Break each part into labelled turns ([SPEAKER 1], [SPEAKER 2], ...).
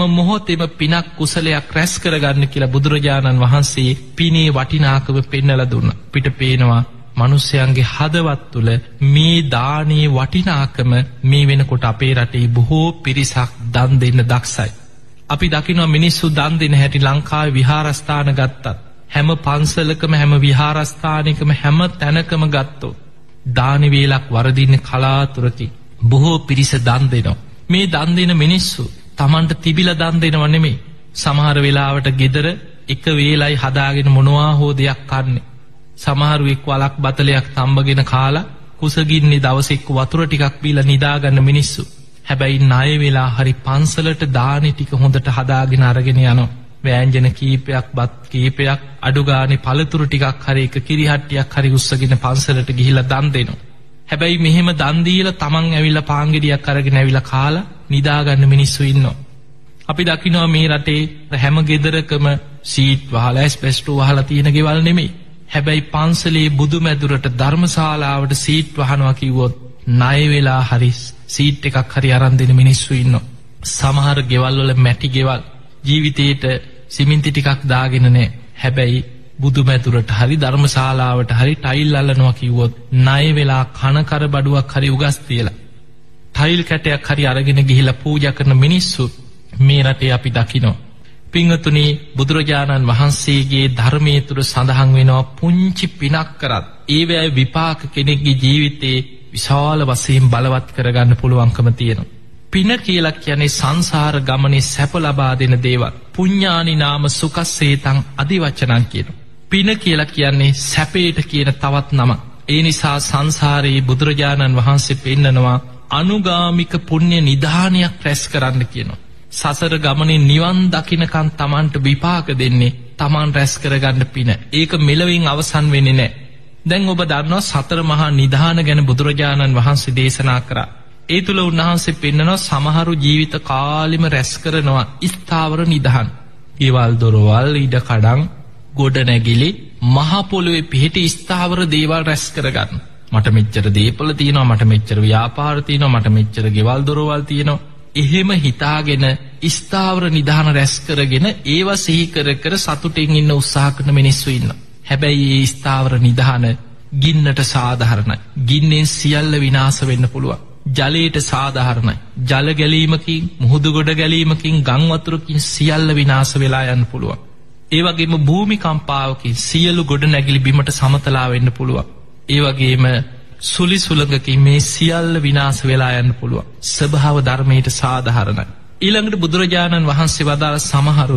[SPEAKER 1] හැම මොහොතෙම පිනක් කුසලයක් රැස් කරගන්න කියලා බුදුරජාණන් වහන්සේ පිනේ වටිනාකම පෙන්නලා දුන්නා. පිට පේනවා මනුස්සයන්ගේ හදවත් තුළ මේ දානේ වටිනාකම මේ වෙනකොට අපේ රටේ බොහෝ පිරිසක් දන් දෙන්න දක්ෂයි. අපි දකිනවා මිනිස්සු දන් දෙන හැටි ලංකාවේ විහාරස්ථාන ගත්තත් හැම පන්සලකම හැම විහාරස්ථානයකම හැම තැනකම ගත්තොත් දාන වේලක් වරදින්න කලාතුරකින් බොහෝ පිරිස දන් දෙනවා. මේ දන් දෙන මිනිස්සු තමන්ට තිබිලා දන් දෙනව නෙමෙයි. සමහර වෙලාවට ගෙදර එක වේලයි හදාගෙන මොනවා හෝ දෙයක් කන්නේ. සමහරු එක් වලක් බතලයක් තම්බගෙන කාලා කුසගින්නේ දවසෙක් වතුර ටිකක් බීලා නිදාගන්න මිනිස්සු. හැබැයි ණය වෙලා හරි පන්සලට දානේ ටික හොඳට හදාගෙන අරගෙන යනවා. වෑංජන කීපයක් බත් කීපයක් අඩු ගානේ පළතුරු ටිකක් හරි එක කිරිහට්ටියක් හරි උස්සගෙන පන්සලට ගිහිල්ලා දන් දෙනවා. හැබැයි මෙහෙම දන් දීලා තමන් ඇවිල්ලා පාන් ගෙඩියක් අරගෙන ඇවිල්ලා කාලා නිදාගන්න මිනිස්සු ඉන්නවා. අපි දකිනවා මේ රටේ හැම ගෙදරකම සීට් වහලා ස්පෙස්ටෝ වහලා තියෙන ගෙවල් නෙමෙයි. හැබැයි පන්සලේ බුදුමැදුරට ධර්මශාලාවට සීට් වහනවා කිව්වොත් ණය වෙලා හරි සීට් එකක් හරි අරන් දෙන මිනිස්සු ඉන්නවා. සමහර ගෙවල් වල මැටි ගෙවල් ජීවිතේට සිමෙන්ති ටිකක් දාගෙන නැහැ. හැබැයි බුදුමැදුරට හරි ධර්මශාලාවට හරි ටයිල් අල්ලනවා කිව්වොත් ණය වෙලා කනකර බඩුවක් හරි උගස් තියලා ටයිල් කැටයක් හරි අරගෙන ගිහිලා පූජා කරන මිනිස්සු මේ රටේ අපි දකිනවා. පින්වතුනි, බුදුරජාණන් වහන්සේගේ ධර්මයේ තුල සඳහන් වෙනවා පුංචි පිනක් කරත් ඒවැය විපාක කෙනෙක්ගේ ජීවිතේ විශාල වශයෙන් බලවත් කරගන්න පුළුවන්කම තියෙනවා. පින කියලා කියන්නේ සංසාර ගමනේ සැප ලබා දෙන දේවල්. පුඤ්ඤානි නාම සුඛස්සේතං අදිවචනං කියනවා. පින කියලා කියන්නේ සැපේට කියන තවත් නමක්. ඒ නිසා සංසාරයේ බුදුරජාණන් වහන්සේ පෙන්නනවා අනුගාමික පුණ්‍ය නිධානයක් රැස් කරන්න කියනවා. සසර ගමනේ නිවන් දකින්නකන් Tamanට විපාක දෙන්නේ Taman රැස් කරගන්න පින. ඒක මෙලොවින් අවසන් වෙන්නේ නැහැ. දැන් ඔබ දන්නවා සතර මහා නිධාන ගැන බුදුරජාණන් වහන්සේ දේශනා කරා. ඒ තුල උන්වහන්සේ පෙන්නනවා සමහරු ජීවිත කාලෙම රැස් කරනවා ස්ථාවර නිධාන. ඊවල් දොරවල් ඉඩ කඩන් ගොඩ නැගිලි මහ පොළොවේ පිහිටි ස්ථාවර දේවල් රැස් කරගන්න. මට මෙච්චර දීපල තියෙනවා, මට මෙච්චර ව්‍යාපාර තියෙනවා, මට මෙච්චර ගෙවල් දොරවල් තියෙනවා. එහෙම හිතාගෙන ස්ථාවර නිධාන රැස් කරගෙන ඒවා සිහි කර කර සතුටින් ඉන්න උත්සාහ කරන මිනිස්සු ඉන්නවා. හැබැයි මේ ස්ථාවර නිධාන ගින්නට සාධාරණයි. ගින්නෙන් සියල්ල විනාශ වෙන්න පුළුවන්. ජලයට සාධාරණයි. ජල ගැලීමකින්, මුහුදු ගොඩ ගැලීමකින්, ගම් වතුරකින් සියල්ල විනාශ වෙලා යන්න පුළුවන්. ඒ වගේම භූමිකම්පාවකින් සියලු ගොඩ නැගිලි බිමට සමතලා වෙන්න පුළුවන්. ඒ වගේම සුලි සුලඟකින් මේ සියල්ල විනාශ වෙලා යන්න පුළුවන්. ස්වභාව ධර්මයට සාධාරණයි. ඊළඟට බුදුරජාණන් වහන්සේ වදාළ සමහරු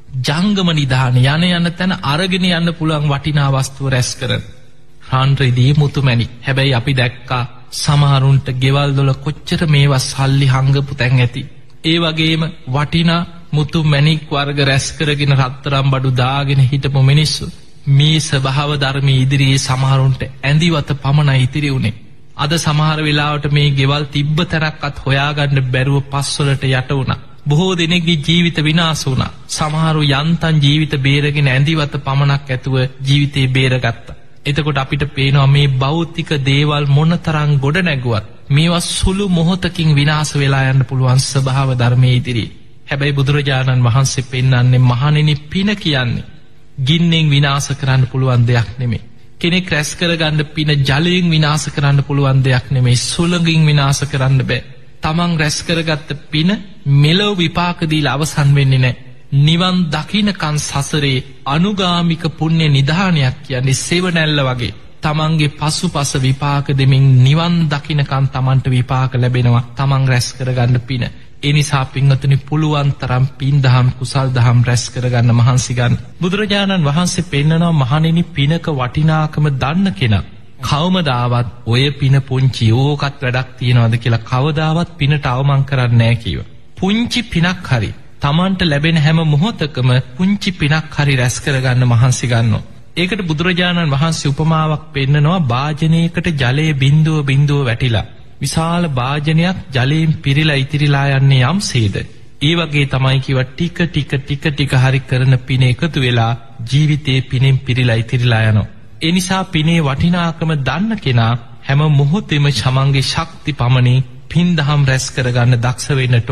[SPEAKER 1] ජංගම නිධාන යන තැන අරගෙන යන්න පුළුවන් වටිනා වස්තුව රැස් කරන රාන් රිදී මුතුමැණික්. හැබැයි අපි දැක්කා සමහරුන්ට ගෙවල් දොල කොච්චර මේවා සල්ලි හංගපු තැන් ඇති. ඒ වගේම වටිනා මුතු මැණික් වර්ග රැස් කරගෙන රත්තරන් බඩු දාගෙන හිටපු මිනිස්සු මේ ස්වභාව ධර්මයේ ඉදිරියේ සමහරුන්ට ඇඳිවත පමණයි ඉතිරි උනේ. අද සමහර වෙලාවට මේ ගෙවල් තිබ්බ තරක්වත් හොයාගන්න බැරුව පස්වලට යට වුණා. බොහෝ දෙනෙක්ගේ ජීවිත විනාශ වුණා. සමහරු යන්තම් ජීවිත බේරගෙන ඇඳිවත පමණක් ඇතුව ජීවිතේ බේරගත්තා. එතකොට අපිට පේනවා මේ භෞතික දේවල් මොනතරම් ගොඩ නැගුවත් මේවා සුළු මොහොතකින් විනාශ වෙලා යන්න පුළුවන් ස්වභාව ධර්මයේ ඉදිරියේ. හැබැයි බුදුරජාණන් වහන්සේ පෙන්වන්නේ මහණෙනි පින කියන්නේ ගින්නෙන් විනාශ කරන්න පුළුවන් දෙයක් නෙමෙයි. කෙනෙක් රැස් කරගන්න පින ජලයෙන් විනාශ කරන්න පුළුවන් දෙයක් නෙමෙයි. සුළඟින් විනාශ කරන්න බෑ. තමන් රැස් කරගත්ත පින මෙලොව විපාක දීලා අවසන් වෙන්නේ නැහැ. නිවන් දකින්නකන් සසරේ අනුගාමික පුණ්‍ය නිධානයක් කියන්නේ සෙවණැල්ල වගේ. තමන්ගේ පසුපස විපාක දෙමින් නිවන් දකින්නකන් තමන්ට විපාක ලැබෙනවා. තමන් රැස් කරගන්න පින. ඒ නිසා පින්වතුනි පුළුවන් තරම් පින් දහම් කුසල් දහම් රැස් කරගන්න මහන්සි ගන්න. බුදුරජාණන් වහන්සේ පෙන්නනවා මහණෙනි පිනක වටිනාකම දන්න කෙනා කවමදාවත් ඔය පින පුංචි ඕකත් වැඩක් තියනවද කියලා කවදාවත් පිනට අවමන් කරන්නේ නැහැ කිව්වා. පුංචි පිනක් හරි තමන්ට ලැබෙන හැම මොහොතකම පුංචි පිනක් හරි රැස් කරගන්න මහන්සි ගන්නවා. ඒකට බුදුරජාණන් වහන්සේ උපමාවක් පෙන්නනවා භාජනයකට ජලයේ බිඳුව බිඳුව වැටිලා විශාල භාජනයක් ජලයෙන් පිරීලා ඉතිරිලා යන්නේ යම්සේද ඒ වගේ තමයි කිව්වා ටික ටික ටික ටික හරි කරන පින එකතු වෙලා ජීවිතේ පිනෙන් පිරීලා ඉතිරිලා යනවා. ඒ නිසා පිනේ වටිනාකම දන්න කෙනා හැම මොහොතෙම තමන්ගේ ශක්ති පමණින් පින් දහම් රැස් කරගන්න දක්ෂ වෙන්නට ඕන.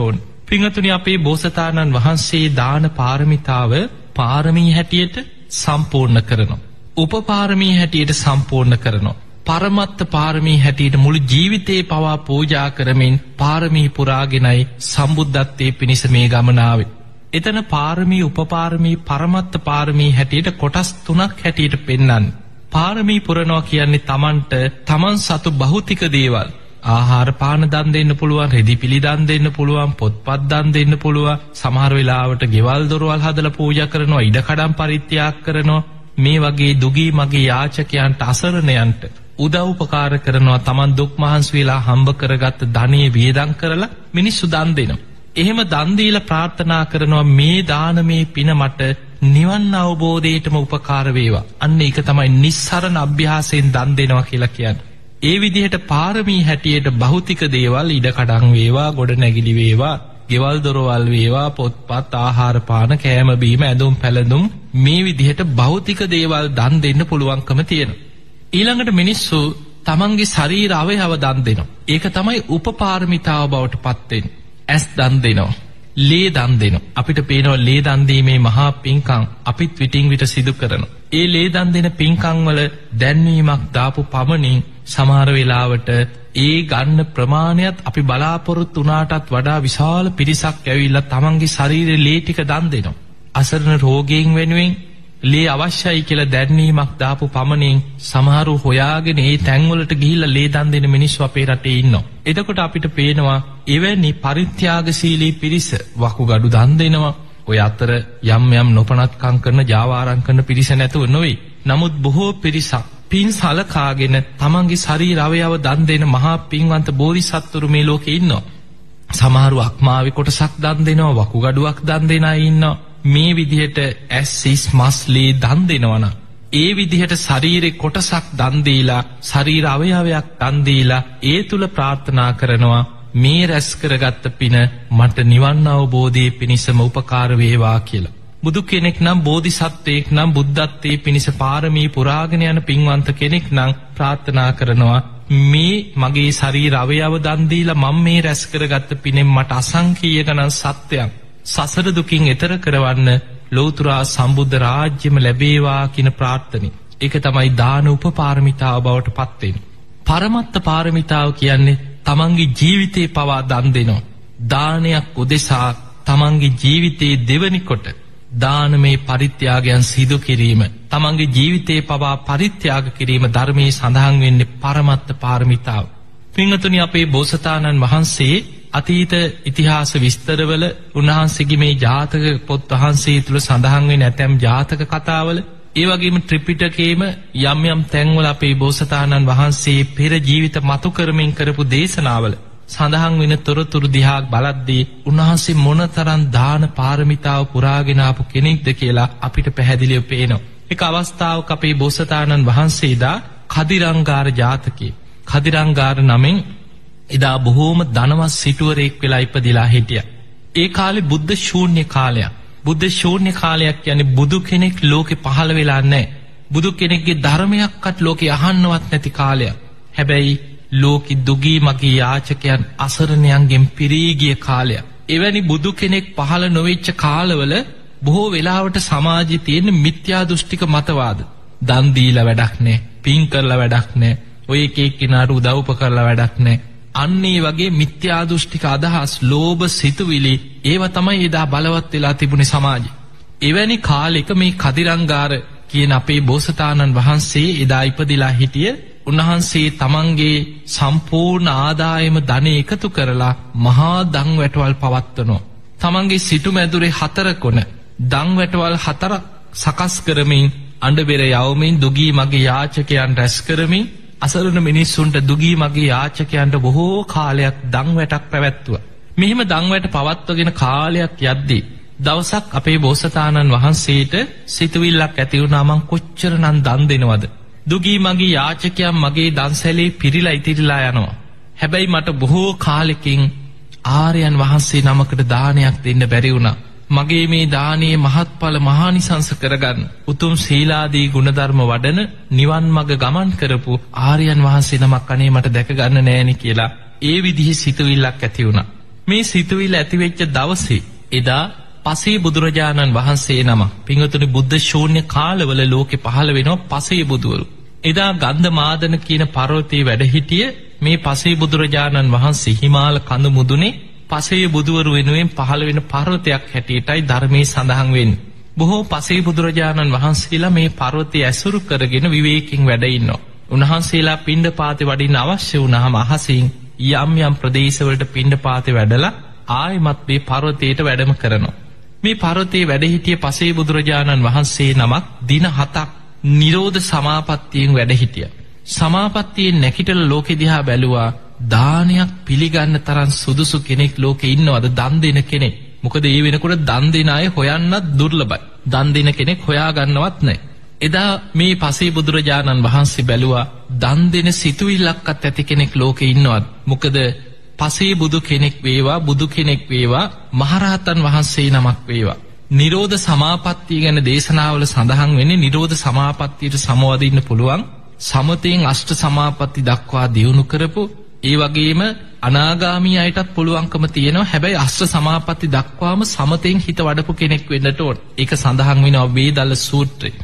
[SPEAKER 1] පින්වතුනි අපේ බෝසතාණන් වහන්සේ දාන පාරමිතාව පාරමී හැටියට සම්පූර්ණ කරනවා. උපපාරමී හැටියට සම්පූර්ණ කරනවා. පරමත්ත පාරමී හැටියට මුළු ජීවිතේ පවා පූජා කරමින් පාරමී පුරාගෙනයි සම්බුද්ධත්වයේ පිණිස මේ ගමනාවේ. එතන පාරමී උපපාරමී පරමත්ත පාරමී හැටියට කොටස් 3ක් හැටියට පෙන්වන්නේ. පාරමී පුරනවා කියන්නේ තමන්ට තමන් සතු භෞතික දේවල් ආහාර පාන දන් දෙන්න පුළුවන්, රෙදි පිළි දන් දෙන්න පුළුවන්, පොත්පත් දන් දෙන්න පුළුවන්, සමහර වෙලාවට ගෙවල් දොරවල් හදලා පූජා කරනවා, ඉඩකඩම් පරිත්‍යාග කරනවා. මේ වගේ දුගී මගේ යාචකයන්ට අසරණයන්ට උදව් උපකාර කරනවා. තමන් දුක් මහන්සි වෙලා හම්බ කරගත්ත ධනෙ වියදම් කරලා මිනිස්සු දන් දෙනවා. එහෙම දන් දීලා ප්‍රාර්ථනා කරනවා මේ දානමේ පින මට නිවන් අවබෝධයටම උපකාර වේවා. අන්න ඒක තමයි නිස්සරණ අභ්‍යාසයෙන් දන් දෙනවා කියලා කියන්නේ. ඒ විදිහට පාරමී හැටියට භෞතික දේවල් ඉඩකඩම් වේවා, ගොඩනැගිලි වේවා, ගෙවල් දොරවල් වේවා, පොත්පත්, ආහාර පාන, කෑම බීම, ඇඳුම් පැළඳුම් මේ විදිහට භෞතික දේවල් දන් දෙන්න පුළුවන්කම තියෙනවා. ඊළඟට මිනිස්සු තමන්ගේ ශරීර අවයව දන් දෙනවා. ඒක තමයි උපපාරමිතාව බවට පත් වෙන්නේ. ඇස් දන් දෙනවා, ලේ දන් දෙනවා. අපිට පේනවා ලේ දන් දීමේ මහා පින්කම් අපිත් විටින් විට සිදු කරනවා. ඒ ලේ දන් දෙන පින්කම් වල දැන්වීමක් දාපු පමණින් සමහර වෙලාවට ඒ ගන්න ප්‍රමාණයත් අපි බලාපොරොත්තු වුණාටත් වඩා විශාල පිරිසක් ඇවිල්ලා තමන්ගේ ශරීරේ ලේ ටික දන් දෙනවා. අසරණ රෝගීන් වෙනුවෙන් ලේ අවශ්‍යයි කියලා දැන්වීමක් දාපු පමණින් සමහරු හොයාගෙන ඒ තැන්වලට ගිහිල්ලා ලේ දන් දෙන මිනිස්සු අපේ රටේ ඉන්නවා. එතකොට අපිට පේනවා එවැනි පරිත්‍යාගශීලී පිරිස වකුගඩු දන් දෙනවා. ඔය අතර යම් නොපනත්කම් කරන ජාවාරම් කරන පිරිස නැතුව නොවේ. නමුත් බොහෝ පිරිසක් පින් සලකාගෙන තමන්ගේ ශරීර අවයව දන් දෙන මහා පින්වන්ත බෝධිසත්වරු මේ ලෝකේ ඉන්නවා. සමහරු අක්මාවේ කොටසක් දන් දෙනවා, වකුගඩුවක් දන් දෙන අය ඉන්නවා. මේ විදිහට ඇස් මස්ලේ දන් දෙනවනම් ඒ විදිහට ශරීරේ කොටසක් දන් දීලා, ශරීර අවයවයක් දන් දීලා ඒ තුල ප්‍රාර්ථනා කරනවා මේ රැස් කරගත්ත පින මට නිවන් අවබෝධයේ පිණිසම උපකාර වේවා කියලා. බුදු කෙනෙක් නම්, බෝධිසත්වයෙක් නම්, බුද්ධත්වයේ පිණිස පාරමී පුරාගෙන යන පින්වන්ත කෙනෙක් නම් ප්‍රාර්ථනා කරනවා මේ මගේ ශරීර අවයව දන් දීලා මම මේ රැස් කරගත්ත පිනෙන් මට අසංකීය ගණන් සත්‍යයක් සසර දුකින් එතර කරවන්න ලෝතුරා සම්බුද්ධ රාජ්‍යම ලැබේවා කියන ප්‍රාර්ථනෙ. ඒක තමයි දාන උපපාරමිතාව බවට පත් වෙන්නේ. පරමත්ත පාරමිතාව කියන්නේ තමන්ගේ ජීවිතේ පවා දන් දෙනවා. දානයක් උදෙසා තමන්ගේ ජීවිතේ දෙවනි කොට දානමේ පරිත්‍යාගයන් සිදු කිරීම, තමන්ගේ ජීවිතේ පවා පරිත්‍යාග කිරීම ධර්මයේ සඳහන් වෙන්නේ පරමත්ත පාරමිතාව. පින්වතුනි අපේ බෝසතාණන් වහන්සේ අතීත ඉතිහාස විස්තරවල උන්වහන්සේගේ මේ ජාතක පොත් වහන්සේ තුල සඳහන් වෙන ඇතැම් ජාතක කතාවල, ඒ වගේම ත්‍රිපිටකයේම යම් තැන්වල අපේ බෝසතාණන් වහන්සේ පෙර ජීවිත මතු කරමින් කරපු දේශනාවල සඳහන් වෙන තොරතුරු දිහා බලද්දී උන්වහන්සේ මොනතරම් දාන පාරමිතාව පුරාගෙන ආපු කෙනෙක්ද කියලා අපිට පැහැදිලිව පේනවා. එක අවස්ථාවක අපේ බෝසතාණන් වහන්සේදා කදිරංගාර ජාතකයේ, කදිරංගාර නමින් එදා බොහෝම ධනවත් සිටුවරෙක් වෙලා ඉපදිලා හිටියා. ඒ කාලේ බුද්ධ ශූන්‍ය කාලයක්. බුද්ධ ශූන්‍ය කාලයක් කියන්නේ බුදු කෙනෙක් ලෝකේ පහළ වෙලා නැහැ. බුදු කෙනෙක්ගේ ධර්මයක්වත් ලෝකේ අහන්නවත් නැති කාලයක්. හැබැයි ලෝකෙ දුගී මගේ යාචකයන් අසරණයන්ගෙන් පිරී ගිය කාලයක්. එවැනි බුදු කෙනෙක් පහළ නොවෙච්ච කාලවල බොහෝ වෙලාවට සමාජයේ තියෙන මිත්‍යා දෘෂ්ටික මතවාද. දන් දීලා වැඩක් නැහැ, පින් කරලා වැඩක් නැහැ, ඔය එක එක්කිනාට උදව් උපකරලා වැඩක් නැහැ. අන්නේ වගේ මිත්‍යා දෘෂ්ටික අදහස්, ලෝභ සිතුවිලි ඒවා තමයි එදා බලවත් වෙලා තිබුණේ සමාජයේ. එවැනි කාලෙක මේ කදිරංගාර කියන අපේ බෝසතාණන් වහන්සේ එදා ඉපදිලා හිටිය. උන්වහන්සේ තමන්ගේ සම්පූර්ණ ආදායම ධනෙ එකතු කරලා මහා දන් වැටවල් පවත්වනවා. තමන්ගේ සිටු මැදුරේ 4 කොන දන් වැටවල් 4ක් සකස් කරමින් අඬබෙර යවමින් දුගී මගේ යාචකයන් රැස් කරමින් අසරණ මිනිස්සුන්ට, දුගී මගේ යාචකයන්ට බොහෝ කාලයක් දන් වැටක් පැවැත්තුවා. මෙහිම දන් වැට පවත්වගෙන කාලයක් යද්දී දවසක් අපේ බෝසතාණන් වහන්සේට සිතුවිල්ලක් ඇති වුණා, මං කොච්චරනම් දන් දෙනවද? දුගී මගේ යාචකයන් මගේ දන්සැලේ පිරීලා ඉතිරිලා යනවා. හැබැයි මට බොහෝ කාලෙකින් ආර්යයන් වහන්සේ නමකට දානයක් දෙන්න බැරි වුණා. මගේ මේ දානයේ මහත්ඵල මහානිසංස කරගන්න උතුම් සීලාදී ගුණධර්ම වඩන නිවන් මඟ ගමන් කරපු ආර්යයන් වහන්සේ නමක් අනේ මට දැක ගන්න නෑනේ කියලා ඒ විදිහේ සිතුවිල්ලක් ඇති වුණා. මේ සිතුවිල්ල ඇතිවෙච්ච දවසේ එදා පසේ බුදුරජාණන් වහන්සේ නම පිංගතුනි බුද්ධ ශූන්‍ය කාලවල ලෝකෙ පහළ වෙනවා පසේ බුදුවරු. එදා ගන්ධ මාදන කියන පර්වතයේ වැඩ හිටිය මේ පසේ බුදුරජාණන් වහන්සේ හිමාල කඳු මුදුනේ පසේ බුදුවරු වෙනුවෙන් පහළ වෙන පර්වතයක් හැටියටයි ධර්මයේ සඳහන් වෙන්නේ. බොහෝ පසේ බුදුරජාණන් වහන්සේලා මේ පර්වතය ඇසුරු කරගෙන විවේකයෙන් වැඩ ඉන්නවා. උන්වහන්සේලා පිණ්ඩපාතේ වඩින්න අවශ්‍ය වුණාම අහසින් යම් යම් ප්‍රදේශවලට පිණ්ඩපාතේ වැඩලා ආයෙමත් මේ පර්වතයට වැඩම කරනවා. මේ පර්වතයේ වැඩ හිටිය පසේ බුදුරජාණන් වහන්සේ නමක් දින 7ක් නිරෝධ සමාපත්තියෙන් වැඩ හිටියා. සමාපත්තියෙන් නැකිටලා ලෝකෙ දිහා බැලුවා දානයක් පිළිගන්න තරම් සුදුසු කෙනෙක් ලෝකෙ ඉන්නවද දන් දෙන කෙනෙක්. මොකද ඒ වෙනකොට දන් දෙන අය හොයන්නත් දුර්ලභයි. දන් දෙන කෙනෙක් හොයාගන්නවත් නැහැ. එදා මේ පසේ බුදුරජාණන් වහන්සේ බැලුවා දන් දෙන සිතුවිල්ලක්වත් ඇති කෙනෙක් ලෝකෙ ඉන්නවද. මොකද පසේ බුදු කෙනෙක් වේවා බුදු කෙනෙක් වේවා මහරහතන් වහන්සේ නමක් වේවා නිරෝධ සමාපත්තිය ගැන දේශනාවල සඳහන් වෙන්නේ නිරෝධ සමාපත්තියට සමවදින්න පුළුවන් සමතෙන් අෂ්ට සමාපatti දක්වා දියුණු කරපු ඒ වගේම අනාගාමී අයටත් පුළුවන්කම තියෙනවා. හැබැයි අෂ්ට සමාපatti දක්වාම සමතෙන් හිත වඩපු කෙනෙක් වෙන්නට ඕන. ඒක සඳහන් වෙනවා වේදල්ල සූත්‍රයේ.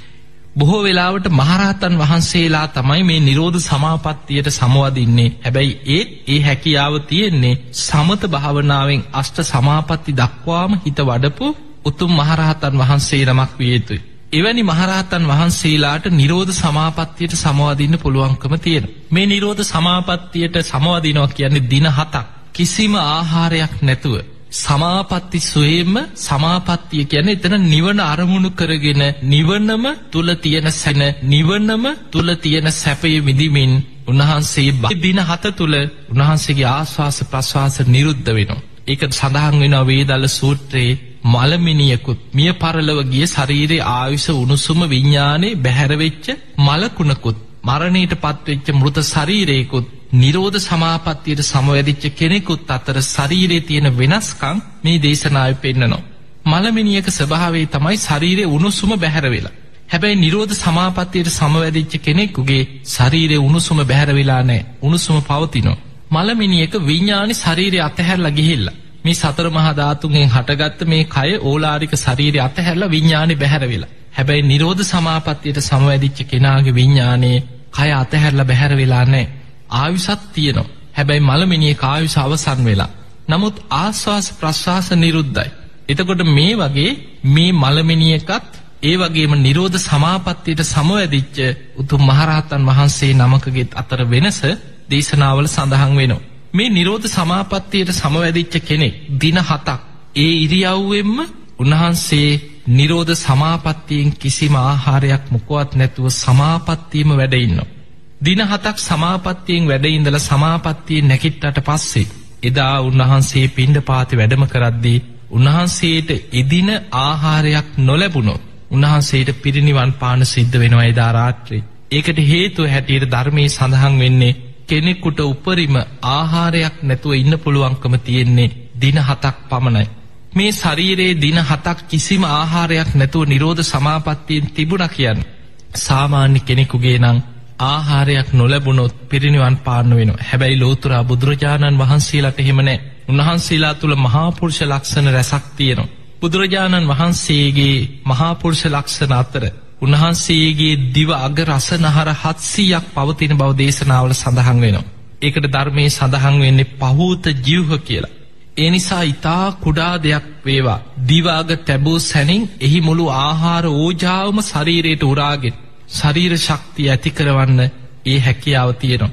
[SPEAKER 1] බොහෝ වෙලාවට මහරහතන් වහන්සේලා තමයි මේ නිරෝධ සමාපත්තියට සමවදින්නේ. හැබැයි ඒ හැකියාව තියෙන්නේ සමත භාවනාවෙන් අෂ්ට සමාපatti දක්වාම හිත වඩපු උතුම් මහරහතන් වහන්සේ නමක් විය යුතුයි. එවැනි මහරහතන් වහන්සේලාට නිරෝධ සමාපත්තියට සමවදින්න පුළුවන්කම තියෙනවා. මේ නිරෝධ සමාපත්තියට සමවදිනවා කියන්නේ දින 7ක් කිසිම ආහාරයක් නැතුව සමාපatti සොයෙම සමාපත්තිය කියන්නේ එතන නිවන අරමුණු කරගෙන නිවනම තුල තියෙන සැන නිවනම තුල තියෙන සැපය විඳිමින් උන්වහන්සේ දින 7 තුල උන්වහන්සේගේ ආස්වාස ප්‍රස්වාස නිරුද්ධ වෙනවා. ඒක සඳහන් වෙනවා වේදල්ල සූත්‍රයේ මලමිනියකුත් මිය පරලොව ගිය ශරීරයේ ආයුෂ උණුසුම විඥානේ බැහැර වෙච්ච මලකුණකුත් මරණයට පත්වෙච්ච මෘත ශරීරයකුත් නිරෝධ සමාපත්තියට සමවැදිච්ච කෙනෙකුත් අතර ශරීරයේ තියෙන වෙනස්කම් මේ දේශනාවේ පෙන්නනවා. මලමිනියක ස්වභාවය තමයි ශරීරයේ උණුසුම බැහැර වෙලා. හැබැයි නිරෝධ සමාපත්තියට සමවැදිච්ච කෙනෙකුගේ ශරීරයේ උණුසුම බැහැර වෙලා නැහැ. උණුසුම පවතිනවා. මලමිනියක විඥානේ ශරීරය අතහැරලා ගිහිල්ලා මේ සතර මහා ධාතුන්ගෙන් හටගත්ත මේ කය ඕලාරික ශරීරය අතහැරලා විඥානේ බැහැර වෙලා. හැබැයි නිරෝධ සමාපත්තියට සමවැදිච්ච කෙනාගේ විඥානේ කය අතහැරලා බැහැර වෙලා නැහැ. ආයුෂත් තියෙනවා. හැබැයි මලමිනියක ආයුෂ අවසන් වෙලා. නමුත් ආස්වාස ප්‍රස්වාස නිරුද්ධයි. එතකොට මේ වගේ මේ මලමිනියකත් ඒ වගේම නිරෝධ සමාපත්තියට සමවැදිච්ච උතුම් මහරහතන් වහන්සේ නමකගේ අතර වෙනස දේශනාවල සඳහන් වෙනවා. මේ නිරෝධ සමාපත්තියට සමවැදිච්ච කෙනෙක් දින 7ක් ඒ ඉරියව්වෙන්ම උන්වහන්සේ නිරෝධ සමාපත්තියෙන් කිසිම ආහාරයක් මොකවත් නැතුව සමාපත්තියම වැඩ ඉන්නවා. දින 7ක් සමාපත්තියෙන් වැඩ ඉඳලා සමාපත්තියෙන් නැගිට්ටට පස්සේ එදා උන්වහන්සේ පිණ්ඩපාතේ වැඩම කරද්දී උන්වහන්සේට එදින ආහාරයක් නොලැබුණොත් උන්වහන්සේට පිරිනිවන් පාන සිද්ධ වෙනවා එදා රාත්‍රියේ. ඒකට හේතුව හැටියට ධර්මයේ සඳහන් වෙන්නේ කෙනෙකුට උපරිම ආහාරයක් නැතුව ඉන්න පුළුවන්කම තියෙන්නේ දින 7ක් පමණයි. මේ ශරීරයේ දින 7ක් කිසිම ආහාරයක් නැතුව නිරෝධ සමාපත්තියෙන් තිබුණා කියන්නේ සාමාන්‍ය කෙනෙකුගේ නම් ආහාරයක් නොලැබුණොත් පිරිනිවන් පාන්න වෙනවා. හැබැයි ලෝතුරා බුදුරජාණන් වහන්සේලාට එහෙම නැහැ. උන්වහන්සේලා තුල මහා පුරුෂ ලක්ෂණ රැසක් තියෙනවා. බුදුරජාණන් වහන්සේගේ මහා පුරුෂ ලක්ෂණ අතර උන්වහන්සේගේ දිව අග රසනහර 700ක් පවතින බව දේශනාවල සඳහන් වෙනවා. ඒකට ධර්මයේ සඳහන් වෙන්නේ පහූත ජීවහ කියලා. ඒ නිසා ඊතා කුඩා දෙයක් වේවා දිව අග තැබූ සැනින් එහි මුළු ආහාර ඕජාවම ශරීරයට උරාගෙන ශරීර ශක්තිය ඇති කරවන්න ඒ හැකියාව තියෙනවා.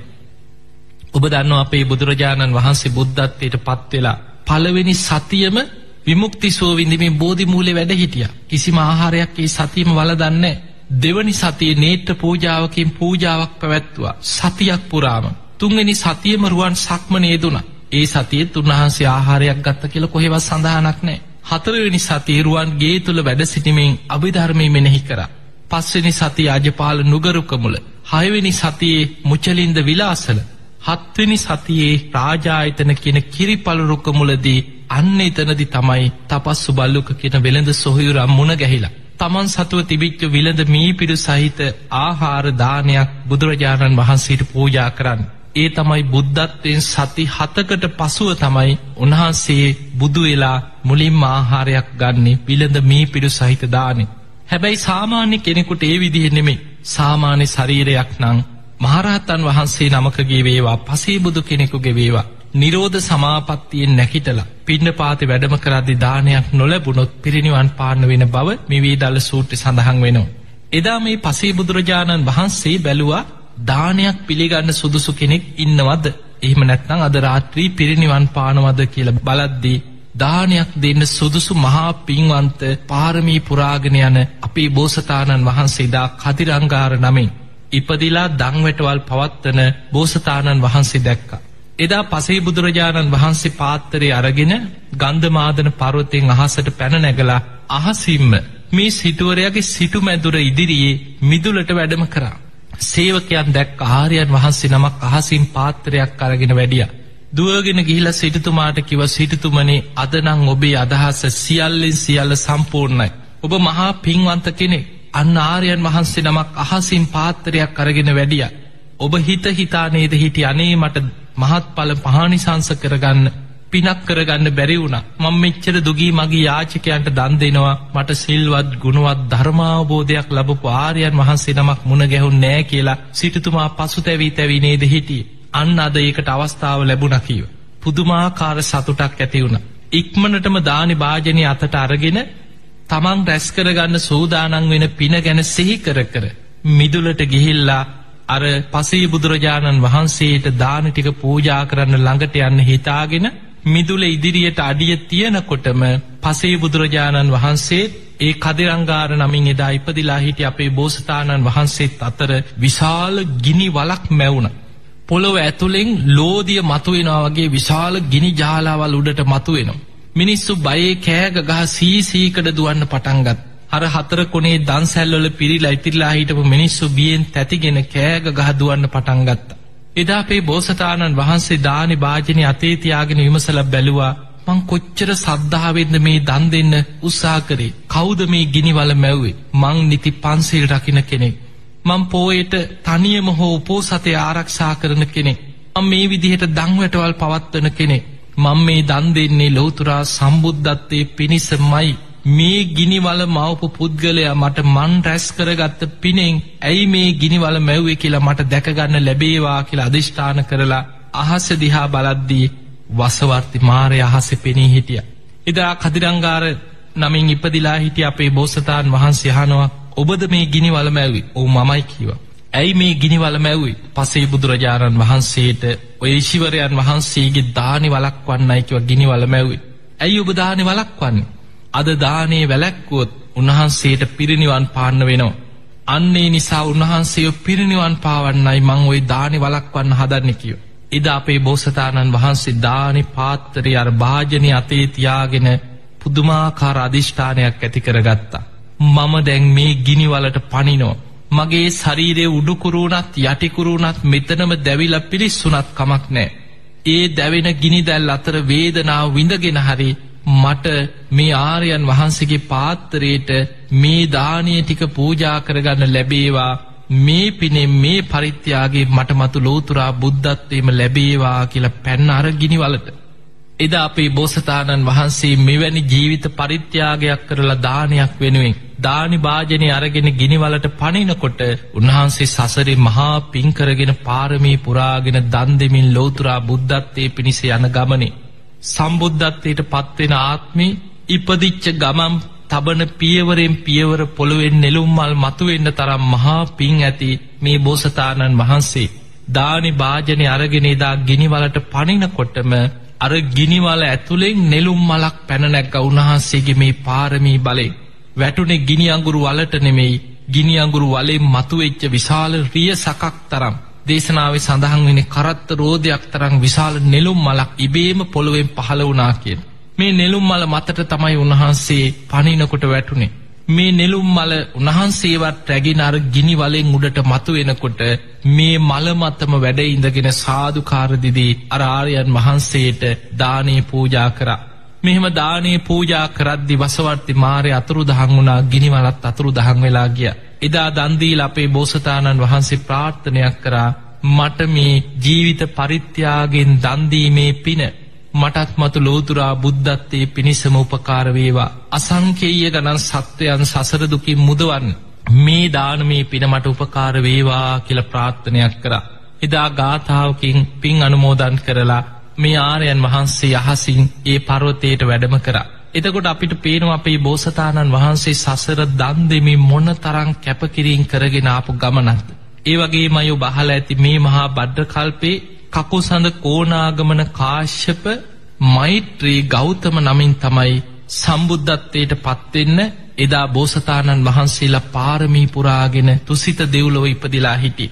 [SPEAKER 1] ඔබ දන්නවා අපේ බුදුරජාණන් වහන්සේ බුද්ධත්වයට පත් වෙලා පළවෙනි සතියම විමුක්ති සුව විඳින්මින් බෝධි මූලේ වැඩ හිටියා. කිසිම ආහාරයක් ඒ සතියෙම වළඳන්නේ නැහැ. දෙවනි සතියේ නේත්‍ර පූජාවකින් පූජාවක් පැවැත්තුවා සතියක් පුරාම. තුන්වෙනි සතියේම රුවන් සක්මනේ දුණා. ඒ සතියේ උන්වහන්සේ ආහාරයක් ගත්ත කියලා කොහෙවත් සඳහනක් නැහැ. හතරවෙනි සතියේ රුවන් ගේ තුල වැඩ සිටීමෙන් අභිධර්මයේ මෙනෙහි කරා. පස්වෙනි සතියේ අජපාල නුගරුකමුල. හයවෙනි සතියේ මුචලින්ද විලාසල. හත්වෙනි සතියේ රාජායතන කියන කිරිපළු රුක මුලදී අන්න එතනදි තමයි තපස්සු බල්ලුක කියන වෙළඳ සොහොයුරන් මුණ ගැහිලා තමන් සතුව තිබිච්ච විලඳ මීපිඩු සහිත ආහාර දානයක් බුදුරජාණන් වහන්සේට පූජා කරන්න. ඒ තමයි බුද්ධත්වයෙන් සති 7කට පසුව තමයි උන්වහන්සේ බුදු වෙලා මුලින්ම ආහාරයක් ගන්නේ පිළඳ මී පිඩු සහිත දානේ. හැබැයි සාමාන්‍ය කෙනෙකුට ඒ විදිහ නෙමෙයි. සාමාන්‍ය ශරීරයක් නම් මහරහතන් වහන්සේ නමකගේ වේවා පසේබුදු කෙනෙකුගේ වේවා නිරෝධ සමාපත්තියෙන් නැකිටලා පිණ්ඩපාතේ වැඩම කරද්දී දානයක් නොලැබුණොත් පිරිනිවන් පාන්න වෙන බව මේ වේදල්ල සූත්‍රය සඳහන් වෙනවා. එදා මේ පසේබුදුරජාණන් වහන්සේ බැලුවා දානයක් පිළිගන්න සුදුසු කෙනෙක් ඉන්නවද? එහෙම නැත්නම් අද රාත්‍රී පිරිනිවන් පානවද කියලා බලද්දී දානයක් දෙන්න සුදුසු මහා පින්වන්ත පාරමී පුරාගෙන යන අපේ බෝසතාණන් වහන්සේ දා කදිරංගාර නමින් ඉපදිලා දන්වැටවල් පවත්වන බෝසතාණන් වහන්සේ දැක්කා. එදා පසේ බුදුරජාණන් වහන්සේ පාත්තරේ අරගෙන ගන්ධමාදන පර්වතයෙන් අහසට පැන නැගලා අහසින්ම මේ සිටුවරයාගේ සිටුමැදුර ඉදිරියේ මිදුලට වැඩම කරා. සේවකයන් දැක්ක ආර්යයන් වහන්සේ නමක් අහසින් පාත්‍රයක් අරගෙන වැඩියා. දුවගෙන ගිහිලා සිටුතුමාට කිව්වා සිටුතුමනි අද නම් ඔබේ අදහස සියල්ලෙන් සියල්ල සම්පූර්ණයි. ඔබ මහා පින්වන්ත කෙනෙක්. අන්න ආර්යයන් වහන්සේ නමක් අහසින් පාත්‍රයක් අරගෙන වැඩියා. ඔබ හිතා නේද හිටියේ අනේ මට මහත්ඵල පහානිසංස කරගන්න පිනක් කරගන්න බැරි වුණා. මම මෙච්චර දුගී මගේ යාචකයන්ට දන් දෙනවා. මට සිල්වත් ගුණවත් ධර්මාවබෝධයක් ලැබපු ආර්යයන් වහන්සේ නමක් මුණ ගැහුන්නේ නැහැ කියලා සිටුතුමා පසුතැවි නේද හිටියේ. අන්න අද ඒකට අවස්ථාව ලැබුණා කිව්ව. පුදුමාකාර සතුටක් ඇති වුණා. ඉක්මනටම දානි භාජනය අතට අරගෙන තමන් රැස් කරගන්න සූදානම් වෙන පින ගැන සිහි කර මිදුලට ගිහිල්ලා අර පසේ බුදුරජාණන් වහන්සේට දාන ටික පූජා කරන්න ළඟට යන්න හිතාගෙන මිදුල ඉදිරියට අඩිය තියනකොටම පසේ බුදුරජාණන් වහන්සේ ඒ කදිරංගාර නමින් එදා ඉපදිලා හිටිය අපේ බෝසතාණන් වහන්සේත් අතර විශාල ගිනි වලක් මැවුණා. පොළොව ඇතුලෙන් ලෝදිය මතුවෙනවා වගේ විශාල ගිනි ජාලාවල් උඩට මතුවෙනවා. මිනිස්සු බයේ කෑග ගහ සීසීකඩ දුවන්න පටන් ගත්තා. අර හතර කොනේ දන්සැල්වල පිරීලා ඉතිරිලා හිටපු මිනිස්සු බියෙන් තැතිගෙන කෑග ගහ දුවන්න පටන් ගත්තා. එදා අපේ බෝසතාණන් වහන්සේ දානි භාජනය අතේ තියාගෙන විමසලා බැලුවා මං කොච්චර සද්ධාවෙන්ද මේ දන් දෙන්න උත්සාහ කරේ. කවුද මේ ගිනිවල මැව්වේ? මං නිති පන්සිල් රකින්න කෙනෙක්. මං පොයට තනියම හෝ උපෝසතේ ආරක්ෂා කරන කෙනෙක්. මං මේ විදිහට දන්වැටවල් පවත්වන කෙනෙක්. මං මේ දන් දෙන්නේ ලෞතුරා සම්බුද්ධත්වයේ පිණිසමයි. මේ ගිනිවල මවපු පුද්ගලයා මට මන් රැස් කරගත්ත පිනෙන් ඇයි මේ ගිනිවල මැව්වේ කියලා මට දැකගන්න ලැබේවා කියලා අධිෂ්ඨාන කරලා අහස දිහා බලද්දී වසවර්ති මාරයා අහසේ පෙනී හිටියා. එදා කදිරංගාර නමින් ඉපදිලා හිටිය අපේ බෝසතාණන් වහන්සේ අහනවා ඔබද මේ ගිනිවල මැව්වේ? ඔව් මමයි කිව්වා. ඇයි මේ ගිනිවල මැව්වේ? පසේ බුදුරජාණන් වහන්සේට ඔය ඊශ්වරයන් වහන්සේගේ දානි වළක්වන්නයි කිව්වා ගිනිවල මැව්වේ. ඇයි ඔබ දානි වළක්වන්නේ? අද දානේ වැළැක්වුවොත් උන්වහන්සේට පිරිනිවන් පාන්න වෙනවා. අන්නේ නිසා උන්වහන්සේව පිරිනිවන් පාවන්නයි මං ওই දානේ වළක්වන්න හදන්නේ කිව්වා. එදා අපේ බෝසතාණන් වහන්සේ දානේ පාත්‍රය අර භාජනයේ අතේ තියාගෙන පුදුමාකාර අධිෂ්ඨානයක් ඇති කරගත්තා. මම දැන් මේ ගිනිවලට පනිනවා. මගේ ශරීරයේ උඩුකුරුණත් යටිකුරුණත් මෙතනම දැවිලා පිලිස්සුණත් කමක් නැහැ. ඒ දැවෙන ගිනි දැල් අතර වේදනාව විඳගෙන හරි මට මේ ආර්යයන් වහන්සේගේ පාත්‍රයට මේ දානීය ටික පූජා කරගන්න ලැබේවා. මේ පිනේ මේ පරිත්‍යාගයේ මට මතු ලෝතුරා බුද්ධත්වයේම ලැබේවා කියලා පැන්න අර ගිනිවලට. එදා අපේ බෝසතාණන් වහන්සේ මෙවැනි ජීවිත පරිත්‍යාගයක් කරලා දානයක් වෙනුවෙන් දානි භාජනය අරගෙන ගිනිවලට පනිනකොට උන්වහන්සේ සසරේ මහා පින් කරගෙන පාරමී පුරාගෙන දන් දෙමින් ලෝතුරා බුද්ධත්වයේ පිණිස යන ගමනේ සම්බුද්ධත්වයට පත්වෙන ආත්මේ ඉපදිච්ච ගමම් තබන පියවරෙන් පියවර පොළොවෙන් නෙළුම් මල් මතුවෙන්න තරම් මහා පින් ඇති මේ බෝසතාණන් වහන්සේ දානි භාජනය අරගෙන එදා ගිනිවලට පනිනකොටම අර ගිනිවල ඇතුලෙන් නෙළුම් මලක් පැන නැග්ග උන්වහන්සේගේ මේ පාරමී බලයෙන් වැටුනේ ගිනි අඟුරු වලට නෙමෙයි ගිනි අඟුරු වලෙන් මතුවෙච්ච විශාල රිය සකක් තරම් දේශනාවේ සඳහන් වෙන්නේ කරත්ත රෝදයක් තරම් විශාල නෙළුම් මලක් ඉබේම පොළොවෙන් පහළ වුණා කියන. මේ නෙළුම් මල මතට තමයි උන්වහන්සේ පනිනකොට වැටුනේ. මේ නෙළුම් මල උන්වහන්සේවත් රැගෙන අර ගිනි වලෙන් උඩට මතුවෙනකොට මේ මල මතම වැඩ ඉඳගෙන සාදුකාර දිදී අර ආර්යයන් වහන්සේට දානේ පූජා කරා. මෙහෙම දානේ පූජා කරද්දි වසවර්ති මාරේ අතුරුදහන් වුණා. ගිනිවලත් අතුරුදහන් වෙලා ගියා. එදා දන් දීලා අපේ බෝසතාණන් වහන්සේ ප්‍රාර්ථනාවක් කරා මට මේ ජීවිත පරිත්‍යාගයෙන් දන් දීමේ පින මටත් මතු ලෝතුරා බුද්ධත්වයේ පිණිසම උපකාර වේවා. අසංකේය ගණන් සත්වයන් සසර දුකින් මුදවන්න මේ දානමේ පින මට උපකාර වේවා කියලා ප්‍රාර්ථනයක් කරා. එදා ගාථාවකින් පින් අනුමෝදන් කරලා මේ ආර්යයන් වහන්සේ අහසින් ඒ පර්වතයට වැඩම කරා. එතකොට අපිට පේනවා අපේ බෝසතාණන් වහන්සේ සසර දන් දෙමින් මොන තරම් කැපකිරීම කරගෙන ආපු ගමනක්ද. ඒ වගේමයි ඔබ අහලා ඇති මේ මහා භද්‍රකල්පේ කකුසඳ කෝණාගමන කාශ්‍යප මෛත්‍රී ගෞතම නමින් තමයි සම්බුද්ධත්වයට පත්වෙන්න එදා බෝසතාණන් වහන්සේලා පාරමී පුරාගෙන තුසිත දෙව්ලොව ඉපදිලා හිටි.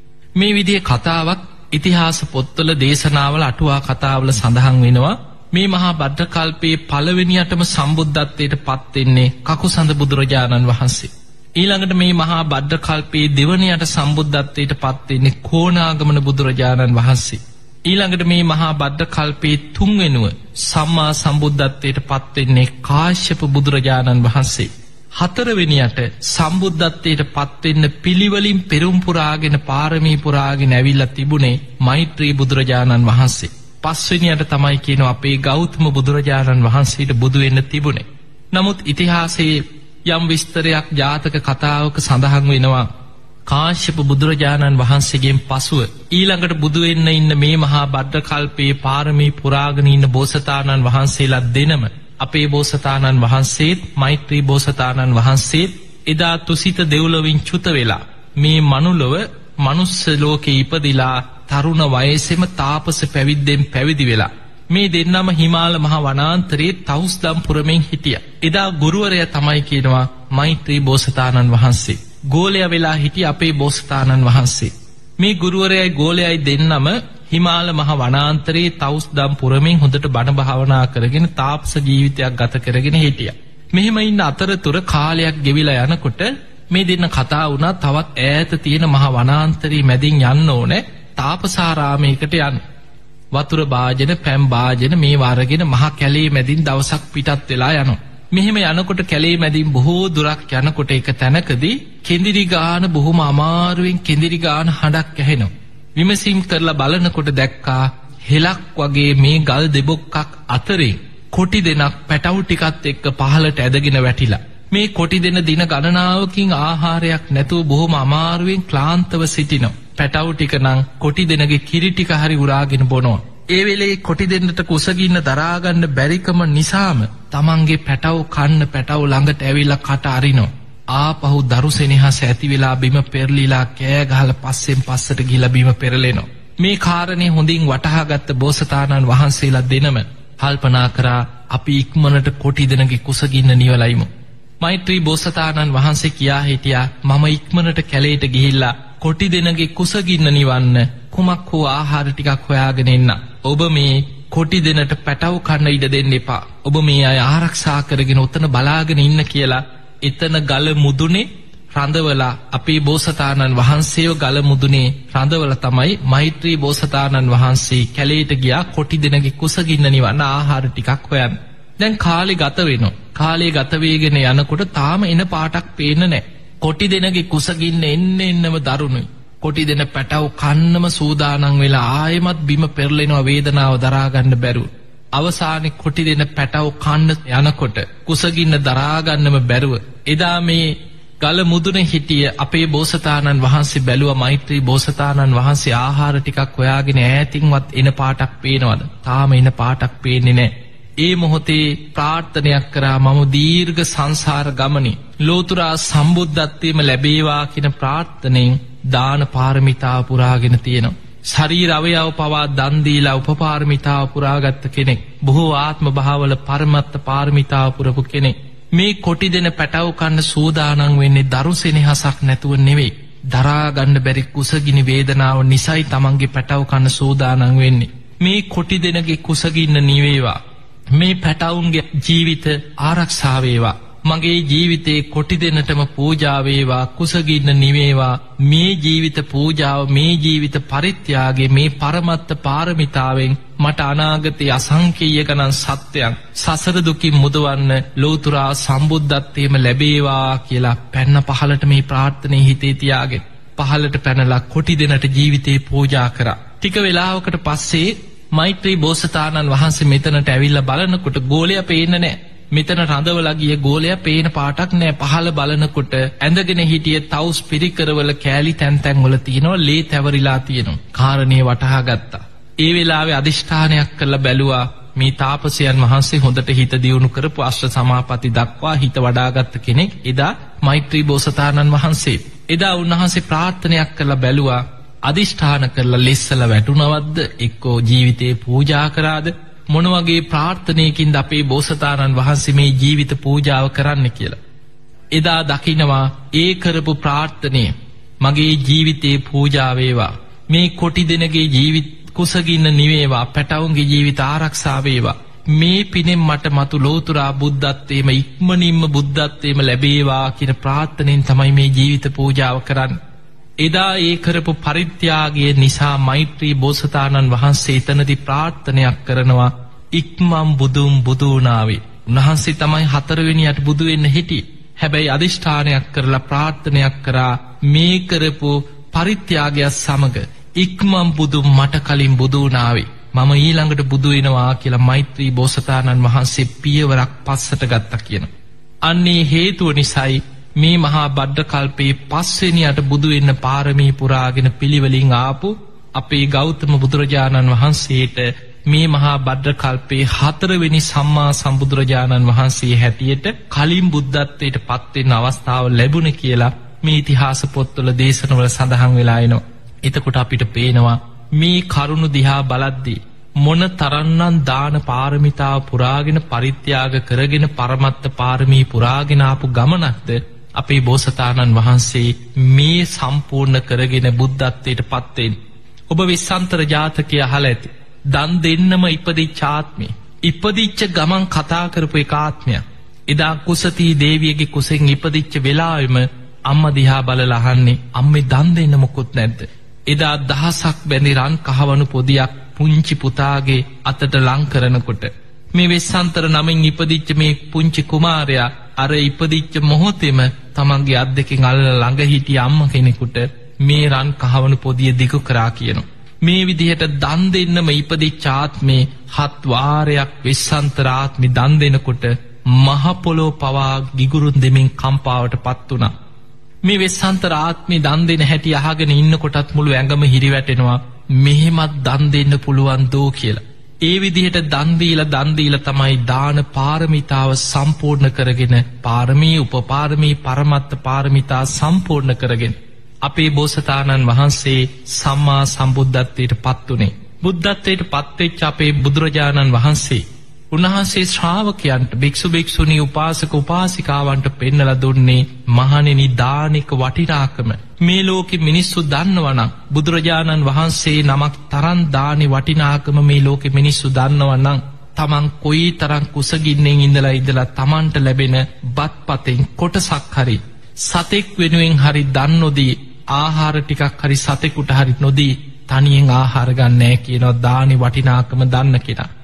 [SPEAKER 1] මේ විදිහේ කතාවක් ඉතිහාස පොත්වල දේශනාවල අටුවා කතාවල සඳහන් වෙනවා. මේ මහා භද්‍රකල්පයේ පළවෙනියටම සම්බුද්ධත්වයට පත්වෙන්නේ කකුසඳ බුදුරජාණන් වහන්සේ. ඊළඟට මේ මහා භද්‍රකල්පයේ දෙවනියට සම්බුද්ධත්වයට පත්වෙන්නේ කෝණාගමන බුදුරජාණන් වහන්සේ. ඊළඟට මේ මහා භද්‍රකල්පයේ තුන්වෙනුව සම්මා සම්බුද්ධත්වයට පත්වෙන්නේ කාශ්‍යප බුදුරජාණන් වහන්සේ. හතරවෙනියට සම්බුද්ධත්වයට පත්වෙන්න පිළිවලින් පෙරුම්පුරාගෙන පාරමී පුරාගෙන ඇවිල්ලා තිබුණේ මෛත්‍රී බුදුරජාණන් වහන්සේ. පස්වෙනියට තමයි කියන අපේ ගෞතම බුදුරජාණන් වහන්සේට බුදුවෙන්න තිබුණේ. නමුත් ඉතිහාසයේ යම් විස්තරයක් ජාතක කතාවක සඳහන් වෙනවා කාශ්‍යප බුදුරජාණන් වහන්සේගෙන් පසුව ඊළඟට බුදුවෙන්න ඉන්න මේ මහා භද්‍රකල්පයේ පාරමී පුරාගෙන ඉන්න බෝසතාණන් වහන්සේලා දෙනම අපේ බෝසතාණන් වහන්සේත් මෛත්‍රී බෝසතාණන් වහන්සේත් එදා තුසිත දෙව්ලොවින් චුත වෙලා මේ මනුලොව මනුස්ස ලෝකේ ඉපදිලා තරුණ වයසෙම තාපස පැවිද්දෙන් පැවිදි වෙලා මේ දෙන්නම හිමාල මහ වනාන්තරයේ තවුස්දම් පුරමින් හිටිය. එදා ගුරුවරයා තමයි කියනවා මෛත්‍රී බෝසතාණන් වහන්සේ. ගෝලයා වෙලා හිටිය අපේ බෝසතාණන් වහන්සේ. මේ ගුරුවරයයි ගෝලයයි දෙන්නම හිමාල මහ වනාන්තරයේ තවුස්දම් පුරමින් හොඳට බණ භාවනා කරගෙන තාපස ජීවිතයක් ගත කරගෙන හිටියා. මෙහෙම ඉන්න අතරතුර කාලයක් ගෙවිලා යනකොට මේ දෙන්න කතා වුණා තවත් ඈත තියෙන මහ වනාන්තරයේ මැදින් යන්න ඕනේ තාපසාරාමයකට යන්න. වතුර භාජන පැම් භාජන මේ වරගෙන මහ කැලේ මැදින් දවසක් පිටත් වෙලා යනවා. මෙහෙම යනකොට කැලේ මැදින් බොහෝ දුරක් යනකොට එක තැනකදී කෙඳිරි ගාන බොහොම අමාරුවෙන් කෙඳිරි ගාන හඬක් ඇහෙනවා. විමසීම් කරලා බලනකොට දැක්කා හෙලක් වගේ මේ ගල් දෙබොක්කක් අතරේ කොටි දෙනක් පැටවු ටිකත් එක්ක පහලට ඇදගෙන වැටිලා. මේ කොටි දෙන දින ගණනාවකින් ආහාරයක් නැතුව බොහොම අමාරුවෙන් ක්ලාන්තව සිටිනවා. පැටවු ටික නම් කොටි දෙනගේ කිරි ටික හරි උරාගෙන බොනවා. ඒ වෙලේ කොටි දෙන්නට කුසගින්න දරාගන්න බැරිකම නිසාම තමන්ගේ පැටව් කන්න පැටව් ළඟට ඇවිල්ලා කට අරිනවා. ආපහු දරු සෙනෙහස ඇති වෙලා බිම පෙරලිලා කෑ ගහලා පස්සෙන් පස්සට ගිහලා බිම පෙරලෙනවා. මේ කාරණේ හොඳින් වටහාගත්ත බෝසතාණන් වහන්සේලා දෙනම කල්පනා කරා අපි ඉක්මනට කොටි දෙනගේ කුසගින්න නිවලයිමු. මෛත්‍රී බෝසතාණන් වහන්සේ කියා හිටියා මම ඉක්මනට කැලේට ගිහිල්ලා කොටි දෙනගේ කුසගින්න නිවන්න කුමක් හෝ ආහාර ටිකක් හොයාගෙන එන්න. ඔබ මේ කොටි දෙනට පැටව් කන්න ඉඩ දෙන්න එපා. ඔබ මේ අය ආරක්ෂා කරගෙන උතන බලාගෙන ඉන්න කියලා එතන ගල මුදුනේ රඳවලා අපේ බෝසතාණන් වහන්සේව ගල මුදුනේ රඳවලා තමයි මෛත්‍රී බෝසතාණන් වහන්සේ කැලේට ගියා කොටි දෙනගේ කුසගින්න නිවන්න ආහාර ටිකක් හොයන්න. දැන් කාලේ ගත වෙනවා. කාලේ ගත වෙගෙන යනකොට තාම එන පාටක් පේන්නේ නැහැ. කොටි දෙනගේ කුසගින්න එන්නම දරුණුයි. කොටි දෙන පැටව් කන්නම සූදානම් වෙලා ආයෙමත් බිම පෙරලෙනවා වේදනාව දරා ගන්න බැරුව. අවසානයේ කොටි දෙන පැටව් කන්න යනකොට කුසගින්න දරා ගන්නම බැරුව එදා මේ ගල මුදුනේ හිටිය අපේ බෝසතාණන් වහන්සේ බැලුවා මෛත්‍රී බෝසතාණන් වහන්සේ ආහාර ටිකක් හොයාගෙන ඈතින්වත් එන පාටක් පේනවද? තාම එන පාටක් පේන්නේ නැහැ. ඒ මොහොතේ ප්‍රාර්ථනයක් කරා මම දීර්ඝ සංසාර ගමනේ ලෝතුරා සම්බුද්ධත්වයේම ලැබේවා කියන ප්‍රාර්ථනෙන් දාන පාරමිතාව පුරාගෙන තියෙනවා. ශරීර අවයව පවා දන් දීලා උපපාරමිතාව පුරාගත්ත කෙනෙක්. බොහෝ ආත්ම භාවවල පරමත්ත පාරමිතාව පුරපු කෙනෙක්. මේ කොටි දෙන පැටව කන්න සූදානම් වෙන්නේ දරු සෙනෙහසක් නැතුව නෙවෙයි. දරා ගන්න බැරි කුසගිනි වේදනාව නිසයි තමන්ගේ පැටව කන්න සූදානම් වෙන්නේ. මේ කොටි දෙනගේ කුසගින්න නිවේවා. මේ පැටවුන්ගේ ජීවිත ආරක්ෂා වේවා. මගේ ජීවිතේ කොටි දෙනටම පූජා වේවා. කුසගින්න නිවේවා. මේ ජීවිත පූජාව මේ ජීවිත පරිත්‍යාගයේ මේ පරමත්ත පාරමිතාවෙන් මට අනාගතයේ අසංකේය ගණන් සත්‍යයන් සසර දුකින් මුදවන්න ලෝතුරා සම්බුද්ධත්වයේම ලැබේවා කියලා පැන්න පහලට මේ ප්‍රාර්ථනාවේ හිතේ තියාගෙන පහලට පැනලා කොටි දෙනට ජීවිතේ පූජා කරා. ටික වෙලාවකට පස්සේ මෛත්‍රී බෝසතාණන් වහන්සේ මෙතනට ඇවිල්ලා බලනකොට ගෝලයා පේන්නේ නැහැ. මෙතන රඳවලා ගිය ගෝලයා පේන පාටක් නැහැ. පහල බලනකොට ඇඳගෙන හිටිය තවුස් පිරිකරවල කෑලි තැන් තැන් වල තියෙනවා ලේ තැවරිලා තියෙනවා. කාරණේ වටහා ගත්තා. ඒ වෙලාවේ අදිෂ්ඨානයක් කරලා බැලුවා මේ තාපසයන් වහන්සේ හොඳට හිත දියුණු කරපු අෂ්ට සමාපatti දක්වා හිත වඩාගත්ත කෙනෙක් එදා මෛත්‍රී බෝසතාණන් වහන්සේ. එදා උන්වහන්සේ ප්‍රාර්ථනයක් කරලා බැලුවා අදිෂ්ඨාන කරලා ලෙස්සල වැටුණවද්ද එක්කෝ ජීවිතේ පූජා කරාද මොන වගේ ප්‍රාර්ථනයකින්ද අපේ බෝසතාණන් වහන්සේ මේ ජීවිත පූජාව කරන්න කියලා. එදා දකිනවා ඒ කරපු ප්‍රාර්ථනය මගේ ජීවිතේ පූජා වේවා. මේ කොටි දෙනගේ ජීවිත කුසගින්න නිවේවා. පැටවුන්ගේ ජීවිත ආරක්ෂා වේවා. මේ පිනෙන් මට මතු ලෝතුරා බුද්ධත්වයේම ඉක්මනින්ම බුද්ධත්වයේම ලැබේවා කියන ප්‍රාර්ථනෙන් තමයි මේ ජීවිත පූජාව කරන්නේ. එදා ඒ කරපු පරිත්‍යාගය නිසා මෛත්‍රී බෝසතාණන් වහන්සේ එතනදී ප්‍රාර්ථනයක් කරනවා ඉක්මම් බුදුන් බුදු වුණාවේ. උන්වහන්සේ තමයි 4 වෙනියට බුදු වෙන්න හිටියේ. හැබැයි අදිෂ්ඨානයක් කරලා ප්‍රාර්ථනයක් කරා මේ කරපු පරිත්‍යාගය සමග ඉක්මම් බුදුන් මට කලින් බුදු වුණාවේ. මම ඊළඟට බුදු වෙනවා කියලා මෛත්‍රී බෝසතාණන් වහන්සේ පියවරක් පස්සට ගත්තා කියනවා. අන්නේ හේතුව නිසායි මේ මහා බද්ද කල්පේ 5 වෙනියට බුදු වෙන්න පාරමී පුරාගෙන පිළිවෙලින් ආපු අපේ ගෞතම බුදුරජාණන් වහන්සේට මේ මහා බද්ද කල්පේ 4 වෙනි සම්මා සම්බුදුරජාණන් වහන්සේ හැටියට කලින් බුද්ධත්වයට පත් වෙන්න අවස්ථාව ලැබුණේ කියලා මේ ඉතිහාස පොත්වල දේශනවල සඳහන් වෙලා එනවා. එතකොට අපිට පේනවා මේ කරුණ දිහා බලද්දී මොන තරම්නම් දාන පාරමිතාව පුරාගෙන පරිත්‍යාග කරගෙන පරමත්ත පාරමී පුරාගෙන ආපු ගමනක්ද අපේ බෝසතාණන් වහන්සේ මේ සම්පූර්ණ කරගෙන බුද්ධත්වයට පත් වෙන්නේ. ඔබ විස්සන්තර ජාතකය අහලා ඇති. දන් දෙන්නම ඉපදිච්ච ආත්මය. ඉපදිච්ච ගමන් කතා කරපු එක ආත්මයක්. එදා කුසතී දේවියගේ කුසෙන් ඉපදිච්ච වෙලාවෙම අම්මා දිහා බලලා අහන්නේ අම්මේ දන් දෙන්න මොකුත් නැද්ද? එදා දහසක් බැඳි රන් කහවණු පොදියක් පුංචි පුතාගේ අතට ලං කරනකොට මේ වෙස්සන්තර නමින් ඉපදිච්ච මේ පුංචි කුමාරයා අර ඉපදිච්ච මොහොතේම තමන්ගේ අත් දෙකෙන් අල්ලලා ළඟ හිටිය අම්මා කෙනෙකුට මේ රන් කහවණු පොදිය දිගු කරා කියනවා. මේ විදිහට දන් දෙන්නම ඉපදිච්ච ආත්මේ 7 වාරයක් වෙස්සන්තර ආත්මෙ දන් දෙනකොට මහ පොළොව පවා ගිගුරුන් දෙමින් කම්පාවටපත් වුණා. මේ වෙස්සන්තර ආත්මේ දන් දෙන හැටි අහගෙන ඉන්නකොටත් මුළු ඇඟම හිරිවැටෙනවා. මෙහෙමත් දන් දෙන්න පුළුවන් දෝ කියලා. ඒ විදිහට දන් දීලා තමයි දාන පාරමිතාව සම්පූර්ණ කරගෙන පාරමී උපපාරමී පරමත්ත පාරමිතා සම්පූර්ණ කරගෙන අපේ බෝසතාණන් වහන්සේ සම්මා සම්බුද්ධත්වයට පත් වුණේ. බුද්ධත්වයට පත් වෙච්ච අපේ බුදුරජාණන් වහන්සේ උන්වහන්සේ ශ්‍රාවකයන්ට භික්ෂු භික්ෂුණී උපාසක උපාසිකාවන්ට පෙන්නලා දුන්නේ මහණෙනි දානික වටිනාකම මේ ලෝකෙ මිනිස්සු දන්නවනම් බුදුරජාණන් වහන්සේ නමක් තරම් දානි වටිනාකම මේ ලෝකෙ මිනිස්සු දන්නවනම් තමන් කොයි තරම් කුසගින්නෙන් ඉඳලා තමන්ට ලැබෙන බත්පතෙන් කොටසක් හරි සතෙක් වෙනුවෙන් හරි දන් නොදී ආහාර ටිකක් හරි සතෙකුට හරි නොදී තනියෙන් ආහාර ගන්න නැහැ කියනවා දානි වටිනාකම දන්න කෙනා.